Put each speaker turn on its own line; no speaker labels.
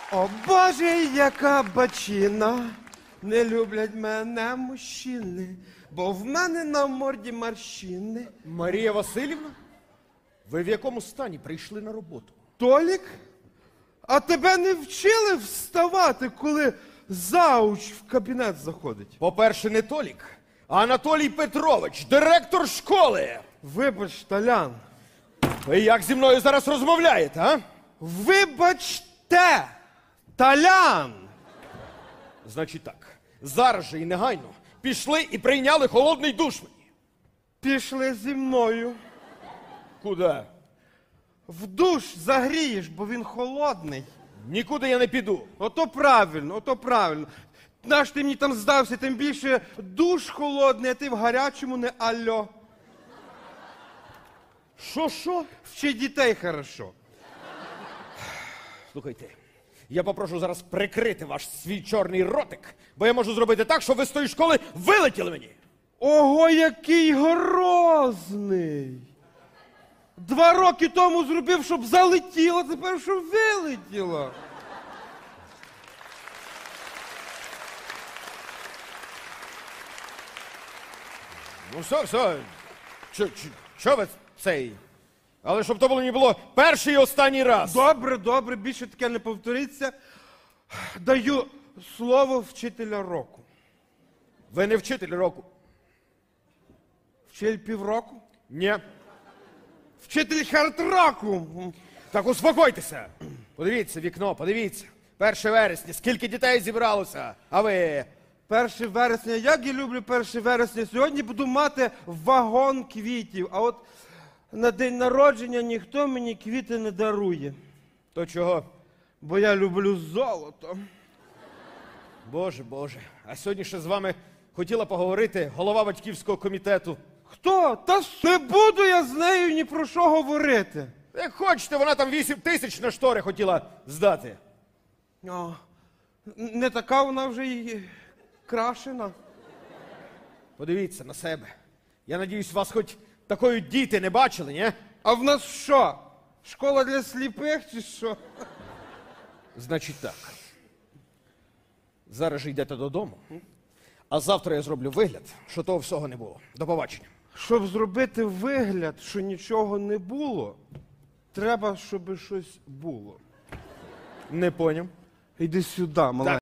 О Боже, яка бачина, не люблять мене мужчини, бо в мене на морді морщини.
Марія Васильівна? Ви в якому стані прийшли на роботу?
Толік, а тебе не вчили вставати, коли зауч в кабінет заходить?
По-перше, не Толік, а Анатолій Петрович, директор школи.
Вибач, Талян.
Ви як зі мною зараз розмовляєте, а?
Вибачте, Талян!
Значить так, зараз же і негайно пішли і прийняли холодний душ мені.
Пішли зі мною.
Куди?
В душ загрієш, бо він холодний.
Нікуди я не піду.
Ото правильно, ото правильно. Наш ти мені там здався, тим більше душ холодний, а ти в гарячому не альо.
Що?
Вчи дітей хорошо.
Слухайте, я попрошу зараз прикрити ваш свій чорний ротик, бо я можу зробити так, щоб ви з тої школи вилетіли мені.
Ого, який грозний! 2 роки тому зробив, щоб залетіло, тепер щоб вилетіло.
Ну все. Що ви цей? Але щоб то було не було перший і останній раз.
Добре, більше таке не повториться. Даю слово вчителя року.
Ви не вчитель року.
Вчитель півроку?
Ні.
Вчитель хард-року.
Так успокойтеся. Подивіться вікно, подивіться. 1 вересня, скільки дітей зібралося, а ви...
1 вересня, як я люблю 1 вересня. Сьогодні буду мати вагон квітів, а от на день народження ніхто мені квіти не дарує.
То чого?
Бо я люблю золото.
Боже. А сьогодні ще з вами хотіла поговорити голова батьківського комітету.
Хто? Та не буду я з нею ні про що говорити.
Як хочете, вона там 8 тисяч на штори хотіла здати.
О, не така вона вже й крашена.
Подивіться на себе. Я надіюсь, вас хоч такою діти не бачили, ні?
А в нас що? Школа для сліпих чи що?
Значить так. Зараз же йдете додому, а завтра я зроблю вигляд, що того всього не було. До побачення.
Щоб зробити вигляд, що нічого не було, треба, щоб щось було.
Не поняв.
Іди сюди, малий.